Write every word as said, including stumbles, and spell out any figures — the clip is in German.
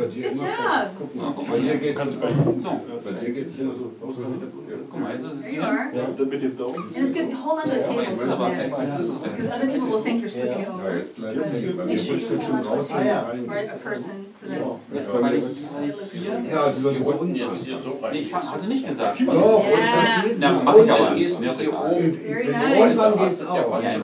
bei dir immer. Ja. Guck mal, bei dir geht es. So. Bei dir geht es immer so. Guck mal, jetzt ist es There hier. you are. Ja, dann mit dem Daumen. And it's good to hold onto a table Jetzt so ist aber that fest. Jetzt ist es because fest. other people will think you're slipping it Ja, over. jetzt bleibt es hängen. Bei Make mir sure rutscht you es hold schon onto a raus. table or a person so that Jetzt weil ich, weil ich hier. Ja, du sollst mal unten Jetzt hier anfangen. so rein. Nee, ich fand, hast du nicht gesagt. Doch, und Ja. das geht's Ja, noch. mach ich aber Und nicht. Mir egal. Very Irgendwann nice. geht's auch. Ja,